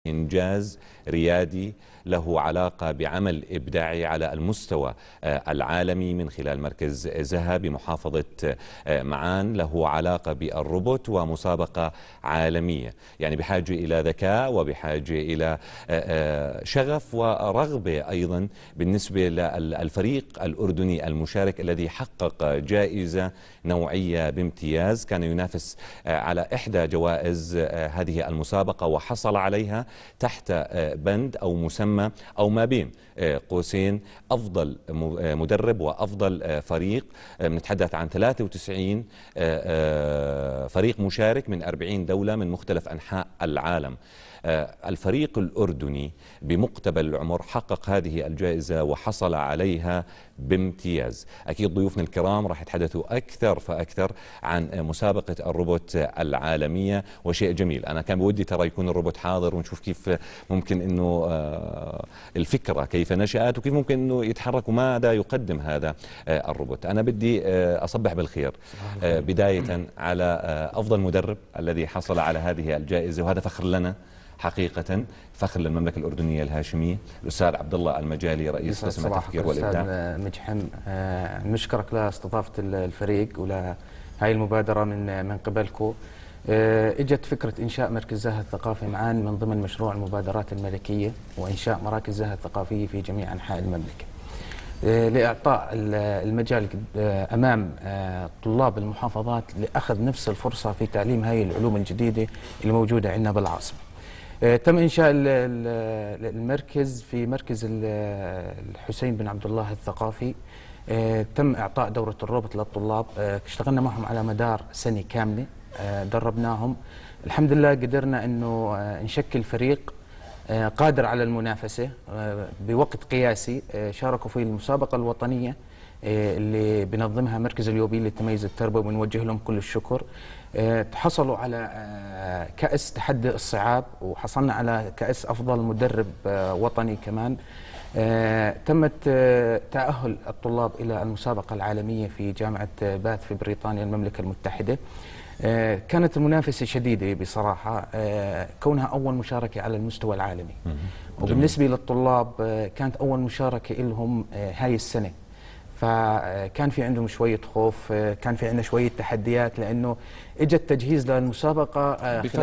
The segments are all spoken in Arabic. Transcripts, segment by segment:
إنجاز ريادي له علاقة بعمل إبداعي على المستوى العالمي من خلال مركز زها بمحافظة معان، له علاقة بالروبوت ومسابقة عالمية، يعني بحاجة إلى ذكاء وبحاجة إلى شغف ورغبة أيضا بالنسبة للفريق الأردني المشارك الذي حقق جائزة نوعية بامتياز. كان ينافس على إحدى جوائز هذه المسابقة وحصل عليها تحت بند أو مسمى أو ما بين قوسين أفضل مدرب وأفضل فريق. بنتحدث عن 93 فريق مشارك من 40 دولة من مختلف أنحاء العالم. الفريق الأردني بمقتبل العمر حقق هذه الجائزة وحصل عليها بامتياز. أكيد ضيوفنا الكرام راح يتحدثوا أكثر فأكثر عن مسابقة الروبوت العالمية، وشيء جميل. أنا كان بودي ترى يكون الروبوت حاضر ونشوف كيف ممكن أنه الفكرة كيف نشأت وكيف ممكن أنه يتحرك وماذا يقدم هذا الروبوت. أنا بدي أصبح بالخير بداية على أفضل مدرب الذي حصل على هذه الجائزة، وهذا فخر لنا حقيقة، فخر للمملكة الأردنية الهاشمية. الأستاذ عبد الله المجالي رئيس قسم التفكير والإبداع. أستاذ مجحم، نشكرك لاستضافة الفريق ولهاي المبادرة من قبلكم. اجت فكرة إنشاء مركز زها الثقافي معان من ضمن مشروع المبادرات الملكية وإنشاء مراكز زها الثقافية في جميع أنحاء المملكة لإعطاء المجال أمام طلاب المحافظات لأخذ نفس الفرصة في تعليم هاي العلوم الجديدة اللي موجودة عندنا بالعاصمة. تم إنشاء المركز في مركز الحسين بن عبد الله الثقافي. تم إعطاء دورة الروبوت للطلاب. اشتغلنا معهم على مدار سنة كاملة، دربناهم. الحمد لله قدرنا أنه نشكل فريق قادر على المنافسة بوقت قياسي. شاركوا في المسابقة الوطنية اللي بنظمها مركز اليوبيل للتميز التربوي، ونوجه لهم كل الشكر. تحصلوا على كأس تحدي الصعاب، وحصلنا على كأس أفضل مدرب وطني كمان. تمت تأهل الطلاب إلى المسابقة العالمية في جامعة باث في بريطانيا المملكة المتحدة. كانت المنافسة شديدة بصراحة، كونها أول مشاركة على المستوى العالمي. وبالنسبة للطلاب كانت أول مشاركة لهم هاي السنة، فكان في عندهم شوية خوف، كان في عندنا شوية تحديات، لأنه اجى التجهيز للمسابقة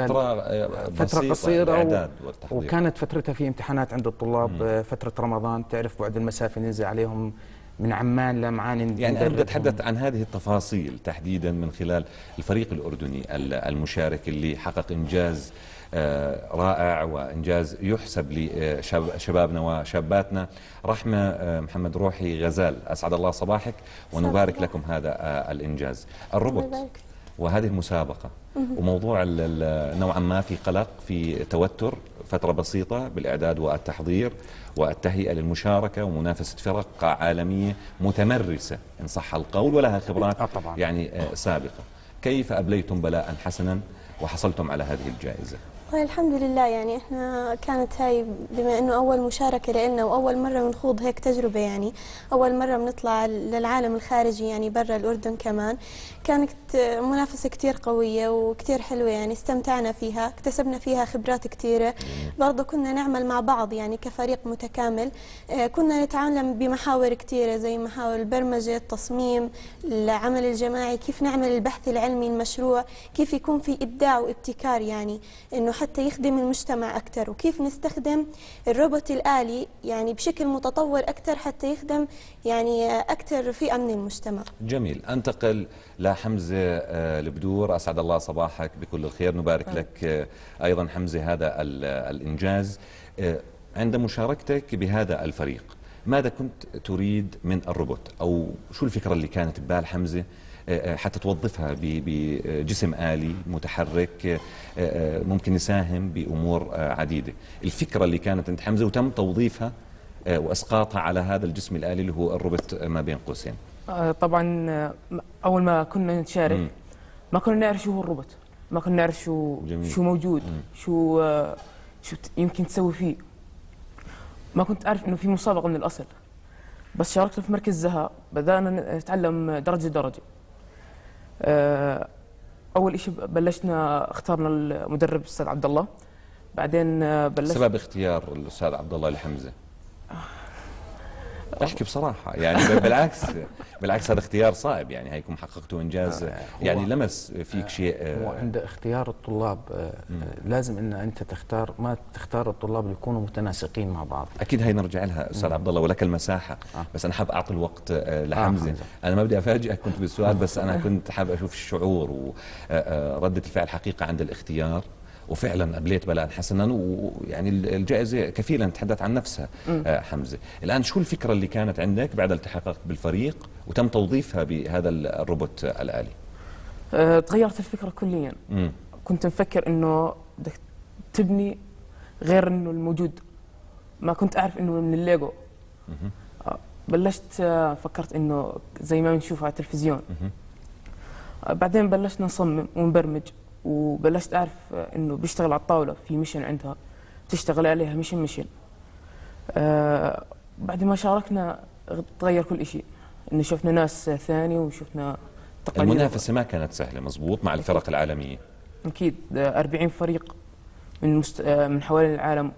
فترة قصيرة وكانت فترتها في امتحانات عند الطلاب. فترة رمضان تعرف بعد المسافة ننزل عليهم من عمان لمعان. يعني أنا بدي أتحدث عن هذه التفاصيل تحديدا من خلال الفريق الأردني المشارك اللي حقق إنجاز رائع وإنجاز يحسب لشبابنا وشاباتنا. رحمة محمد روحي غزال، أسعد الله صباحك ونبارك لكم هذا الإنجاز. الروبوت وهذه المسابقة وموضوع نوعا ما في قلق، في توتر، فترة بسيطة بالإعداد والتحضير والتهيئة للمشاركة ومنافسة فرق عالمية متمرسة إن صح القول ولها خبرات يعني سابقة. كيف أبليتم بلاء حسنا وحصلتم على هذه الجائزة؟ الحمد لله، يعني احنا كانت هاي بما انه اول مشاركه لنا واول مره بنخوض هيك تجربه، يعني اول مره بنطلع للعالم الخارجي يعني برا الاردن كمان. كانت منافسه كثير قويه وكثير حلوه، يعني استمتعنا فيها، اكتسبنا فيها خبرات كثيره. برضه كنا نعمل مع بعض يعني كفريق متكامل. كنا نتعلم بمحاور كثيره زي محاور البرمجه، التصميم، العمل الجماعي، كيف نعمل البحث العلمي، المشروع، كيف يكون في ابداع وابتكار، يعني انه حتى يخدم المجتمع أكثر، وكيف نستخدم الروبوت الآلي يعني بشكل متطور أكثر حتى يخدم يعني أكثر فئة من المجتمع. جميل. أنتقل لحمزة البدور، أسعد الله صباحك بكل الخير، نبارك لك أيضا حمزة هذا الإنجاز. عند مشاركتك بهذا الفريق ماذا كنت تريد من الروبوت، أو شو الفكرة اللي كانت ببال حمزة حتى توظفها بجسم آلي متحرك ممكن يساهم بأمور عديدة؟ الفكرة اللي كانت عند حمزة وتم توظيفها وإسقاطها على هذا الجسم الآلي اللي هو الروبوت ما بين قوسين. طبعا أول ما كنا نتشارك ما كنا نعرف شو هو الروبوت، ما كنا نعرف شو موجود، شو يمكن تسوي فيه. ما كنت أعرف إنه في مسابقة من الأصل. بس شاركت في مركز زها، بدأنا نتعلم درجة درجة. أول شيء بلشنا اخترنا المدرب الأستاذ عبد الله، بعدين بلشت. سبب اختيار الأستاذ عبد الله لحمزة؟ احكي بصراحة يعني. بالعكس هذا اختيار صعب يعني، هيكم حققتوا إنجاز يعني لمس فيك شيء. وعند اختيار الطلاب لازم ان انت ما تختار الطلاب اللي يكونوا متناسقين مع بعض. اكيد هي نرجع لها استاذ عبد الله ولك المساحة. بس انا حاب اعطي الوقت لحمزة. انا ما بدي افاجئك كنت بالسؤال، بس انا كنت حاب اشوف الشعور وردة الفعل حقيقة عند الاختيار، وفعلا قبليت بلاء حسنا، ويعني الجائزة كفيلة تتحدث عن نفسها. حمزة، الآن شو الفكرة اللي كانت عندك بعد التحاقك بالفريق وتم توظيفها بهذا الروبوت الآلي؟ تغيرت الفكرة كليا. كنت مفكر إنه بدك تبني غير إنه الموجود، ما كنت أعرف إنه من الليجو. بلشت فكرت إنه زي ما بنشوف على التلفزيون. بعدين بلشنا نصمم ونبرمج، وبلشت أعرف إنه بيشتغل على الطاولة في ميشن عندها بتشتغل عليها ميشن. بعد ما شاركنا تغير كل شيء، إنه شفنا ناس ثاني وشفنا تقاليد. المنافسة ما كانت سهلة مظبوط مع الفرق العالمية؟ أكيد 40 فريق من حوالين العالم،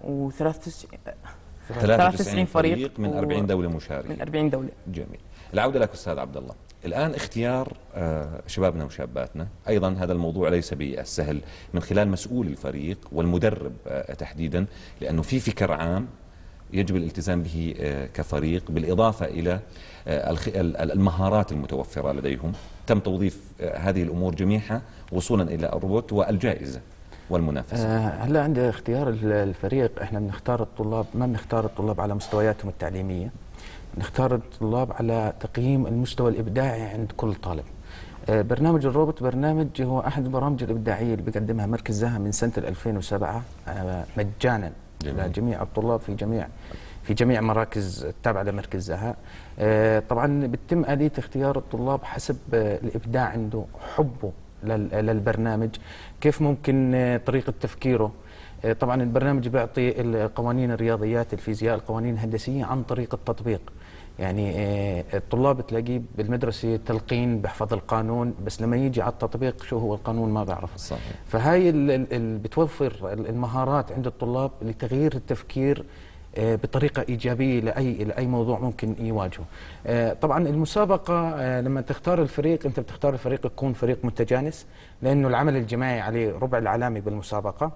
و93 فريق من 40 دولة مشاركة. من 40 دولة. جميل. العودة لك أستاذ عبد الله. الآن اختيار شبابنا وشاباتنا، أيضا هذا الموضوع ليس بالسهل من خلال مسؤول الفريق والمدرب تحديدا، لأنه في فكر عام يجب الالتزام به كفريق، بالإضافة إلى المهارات المتوفرة لديهم. تم توظيف هذه الأمور جميعها وصولا إلى الروبوت والجائزة والمنافسة. هلا عند اختيار الفريق احنا بنختار الطلاب، ما بنختار الطلاب على مستوياتهم التعليمية، نختار الطلاب على تقييم المستوى الإبداعي عند كل طالب. برنامج الروبوت برنامج هو أحد البرامج الإبداعية اللي بيقدمها مركز زها من سنة 2007 مجانا لجميع الطلاب في جميع مراكز التابعة لمركز زها. طبعا بتتم آلية اختيار الطلاب حسب الإبداع عنده، حبه للبرنامج، كيف ممكن طريقة تفكيره. طبعا البرنامج بيعطي القوانين الرياضيات، الفيزياء، القوانين الهندسية عن طريق التطبيق. يعني الطلاب تلاقيه بالمدرسة تلقين بحفظ القانون، بس لما يجي على التطبيق شو هو القانون ما بعرف. صحيح. فهاي بتوفر المهارات عند الطلاب لتغيير التفكير بطريقة إيجابية لأي موضوع ممكن يواجهه. طبعا المسابقة لما تختار الفريق، أنت بتختار الفريق يكون فريق متجانس، لأنه العمل الجماعي عليه ربع العلامة بالمسابقة.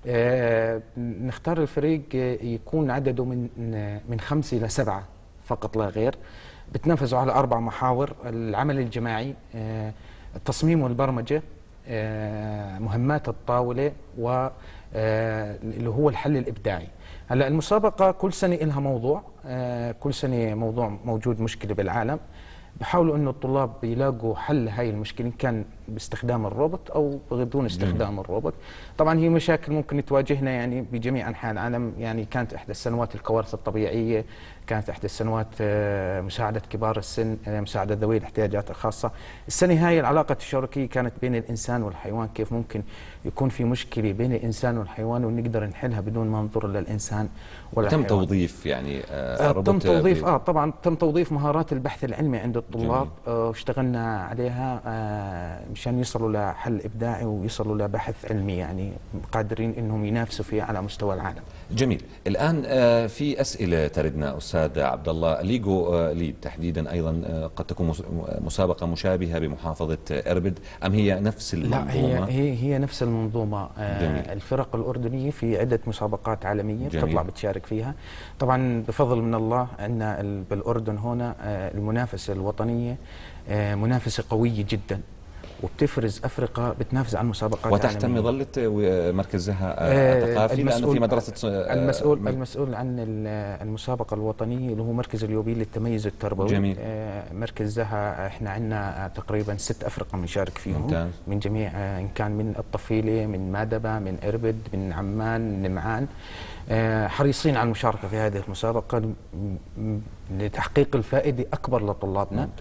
نختار الفريق يكون عدده من 5 إلى 7 فقط لا غير. بتنافسوا على 4 محاور: العمل الجماعي، التصميم والبرمجة، مهمات الطاولة، واللي هو الحل الإبداعي. هلا المسابقة كل سنة لها موضوع، كل سنة موضوع موجود مشكلة بالعالم، بحاولوا انه الطلاب يلاقوا حل هاي المشكله، ان كان باستخدام الروبوت او بدون استخدام الروبوت. طبعا هي مشاكل ممكن تواجهنا يعني بجميع انحاء العالم. يعني كانت احدى السنوات الكوارث الطبيعيه، كانت احدى السنوات مساعده كبار السن، مساعده ذوي الاحتياجات الخاصه. السنه هاي العلاقه الشركيه كانت بين الانسان والحيوان، كيف ممكن يكون في مشكله بين الانسان والحيوان ونقدر نحلها بدون ما نضر للانسان ولا تم توظيف يعني تم توظيف طبعا تم توظيف مهارات البحث العلمي عند الطلاب، واشتغلنا عليها مشان يصلوا لحل ابداعي ويصلوا لبحث علمي، يعني قادرين انهم ينافسوا فيه على مستوى العالم. جميل. الان في اسئله تردنا استاذ عبد الله. ليجو ليد تحديدا ايضا قد تكون مسابقه مشابهه بمحافظه اربد، ام هي نفس المنظومه؟ لا، هي نفس المنظومه. الفرق الاردنيه في عده مسابقات عالميه بتطلع بتشارك فيها. طبعا بفضل من الله عندنا بالاردن هنا المنافسه الوطنيه منافسه قويه جدا، وبتفرز أفرقة بتنافس على المسابقات وتحت مظلة مركز زها الثقافي، لأنه في مدرسة المسؤول عن المسابقة الوطنية اللي هو مركز اليوبيل للتميز التربوي. جميل. مركز زها احنا عندنا تقريبا 6 أفرقة بنشارك فيهم. ممتاز. من جميع، إن كان من الطفيلة، من مادبة، من إربد، من عمان، من نمعان. حريصين على المشاركة في هذه المسابقة لتحقيق الفائدة أكبر لطلابنا. ممتاز.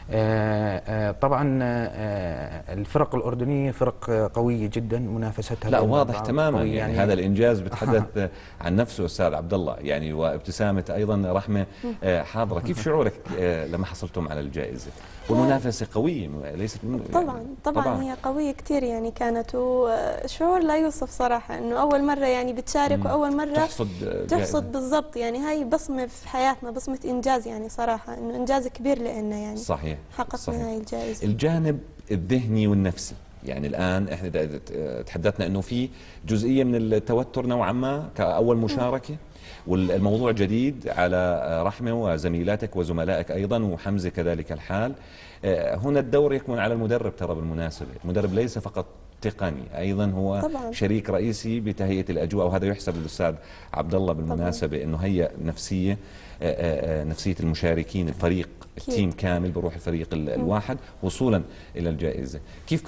طبعا الفرق الأردنية فرق قوية جدا، منافستها لا واضح تماما يعني هذا الإنجاز بتحدث عن نفسه أستاذ عبد الله يعني، وابتسامة أيضا رحمة حاضرة. كيف شعورك لما حصلتم على الجائزة؟ والمنافسة قوية ليست طبعا هي قوية كثير يعني كانت، وشعور لا يوصف صراحة إنه أول مرة يعني بتشارك وأول مرة تحصد بالضبط يعني. هاي بصمة في حياتنا، بصمة إنجاز يعني صراحة، إنه إنجاز كبير لنا يعني. صحيح حققنا هاي الجائزة. الجانب الذهني والنفسي يعني الآن احنا تحدثنا انه في جزئية من التوتر نوعا ما كأول مشاركة، والموضوع جديد على رحمة وزميلاتك وزملائك أيضا وحمزة كذلك الحال. هنا الدور يكمن على المدرب ترى بالمناسبة، المدرب ليس فقط تقني، أيضا هو طبعا شريك رئيسي بتهيئة الأجواء، وهذا يحسب للأستاذ عبد الله بالمناسبة انه هي نفسية المشاركين، الفريق التيم كامل بروح الفريق الواحد وصولا إلى الجائزة. كيف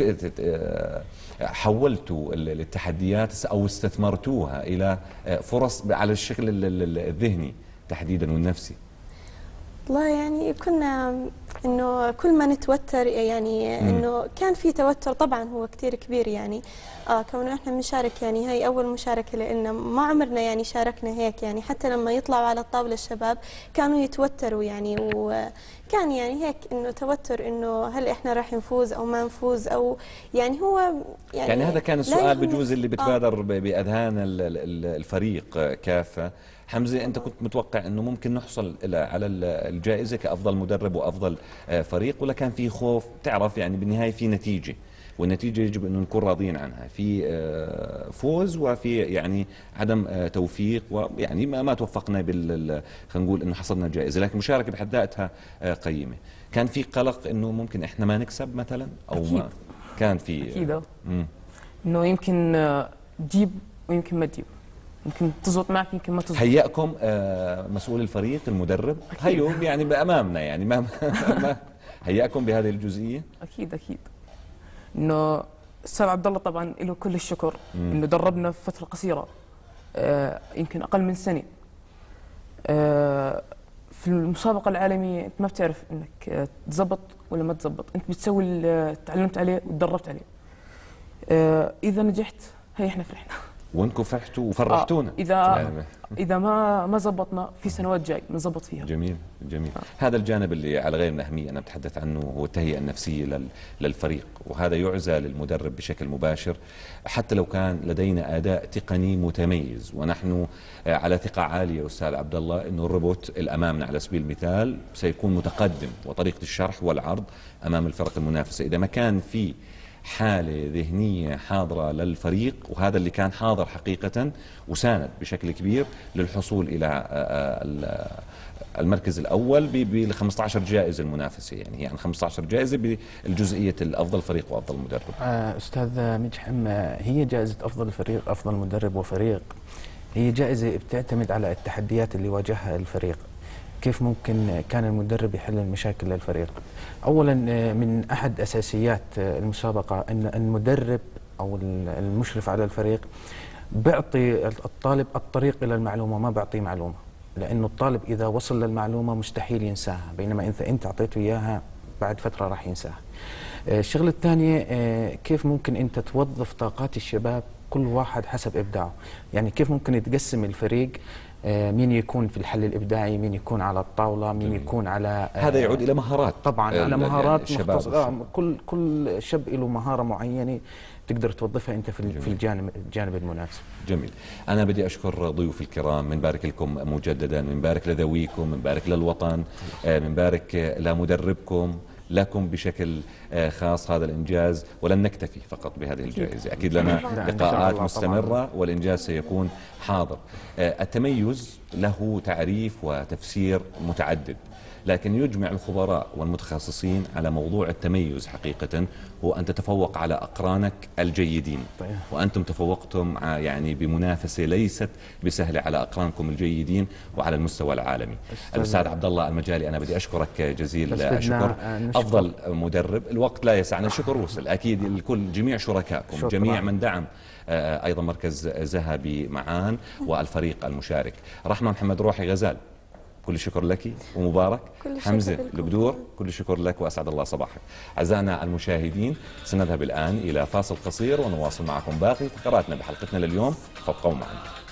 حولتوا التحديات أو استثمرتوها إلى فرص على الشكل الذهني تحديدا والنفسي؟ والله يعني كنا انه كل ما نتوتر يعني انه كان في توتر طبعا هو كثير كبير يعني. كونه احنا بنشارك يعني هاي اول مشاركه لنا، ما عمرنا يعني شاركنا هيك يعني. حتى لما يطلعوا على الطاوله الشباب كانوا يتوتروا يعني، وكان يعني هيك انه توتر انه هل احنا راح نفوز او ما نفوز، او يعني هو يعني هذا كان السؤال بجوز اللي بتبادر باذهان الفريق كافه. حمزة أنت كنت متوقع أنه ممكن نحصل على الجائزة كأفضل مدرب وأفضل فريق، ولا كان في خوف؟ تعرف يعني بالنهاية في نتيجة، والنتيجة يجب أن نكون راضيين عنها، في فوز وفي يعني عدم توفيق، ويعني ما توفقنا خلينا نقول أنه حصلنا جائزة، لكن المشاركة بحد ذاتها قيمة. كان في قلق أنه ممكن إحنا ما نكسب مثلا أو أكيد. ما كان في أكيد أنه يمكن تجيب ويمكن ما تجيب، يمكن تزبط معك يمكن ما تزبط. هيأكم مسؤول الفريق المدرب هيو يعني بأمامنا يعني ما هيأكم بهذه الجزئية؟ أكيد إنه الأستاذ عبد الله طبعا له كل الشكر إنه دربنا في فترة قصيرة، يمكن أقل من سنة. في المسابقة العالمية أنت ما بتعرف إنك تزبط ولا ما تزبط، أنت بتسوي اللي تعلمت عليه وتدربت عليه. إذا نجحت هي إحنا فرحنا، وانكم فرحتوا وفرحتونا. إذا ما زبطنا في سنوات جاي بنزبط فيها. جميل. هذا الجانب اللي على غير الأهمية أنا بتحدث عنه هو التهيئة النفسية للفريق، وهذا يعزى للمدرب بشكل مباشر. حتى لو كان لدينا أداء تقني متميز، ونحن على ثقة عالية أستاذ عبد الله أنه الروبوت الأمامنا على سبيل المثال سيكون متقدم، وطريقة الشرح والعرض أمام الفرق المنافسة. إذا ما كان في حالة ذهنية حاضرة للفريق، وهذا اللي كان حاضر حقيقة وساند بشكل كبير للحصول إلى المركز الأول بال 15 جائزة المنافسة، يعني 15 جائزة بالجزئية الأفضل فريق وأفضل مدرب. أستاذ مجحم، هي جائزة أفضل فريق أفضل مدرب وفريق هي جائزة بتعتمد على التحديات اللي واجهها الفريق. كيف ممكن كان المدرب يحل المشاكل للفريق؟ أولا من أحد أساسيات المسابقة أن المدرب أو المشرف على الفريق بيعطي الطالب الطريق إلى المعلومة، ما بيعطيه معلومة، لأنه الطالب إذا وصل للمعلومة مستحيل ينساها، بينما أنت أعطيته إياها بعد فترة راح ينساها. الشغلة الثانية كيف ممكن أنت توظف طاقات الشباب كل واحد حسب إبداعه، يعني كيف ممكن يتقسم الفريق، مين يكون في الحل الإبداعي، مين يكون على الطاولة، مين يكون على هذا يعود إلى مهارات طبعا، على مهارات مختصة. كل شاب له مهارة معينة تقدر توظفها أنت في الجانب المناسب. جميل. أنا بدي أشكر ضيوف الكرام، من بارك لكم مجددا، من بارك لذويكم، من بارك للوطن، من بارك لمدربكم، لكم بشكل خاص هذا الإنجاز. ولن نكتفي فقط بهذه الجائزة، أكيد لنا لقاءات مستمرة والإنجاز سيكون حاضر. التميز له تعريف وتفسير متعدد، لكن يجمع الخبراء والمتخصصين على موضوع التميز حقيقة هو أن تتفوق على أقرانك الجيدين. وأنتم تفوقتم يعني بمنافسة ليست بسهلة على أقرانكم الجيدين وعلى المستوى العالمي. الأستاذ عبد الله المجالي، أنا بدي أشكرك جزيل الشكر، أفضل مدرب. الوقت لا يسعنا، الشكر وصل أكيد الكل، جميع شركائكم، جميع من دعم أيضا مركز ذهبي معان والفريق المشارك. رحمة محمد روحي غزال، كل الشكر لك ومبارك. حمزة البدور كل الشكر لك وأسعد الله صباحك. أعزائنا المشاهدين سنذهب الآن إلى فاصل قصير ونواصل معكم باقي فقراتنا بحلقتنا لليوم، فابقوا معنا.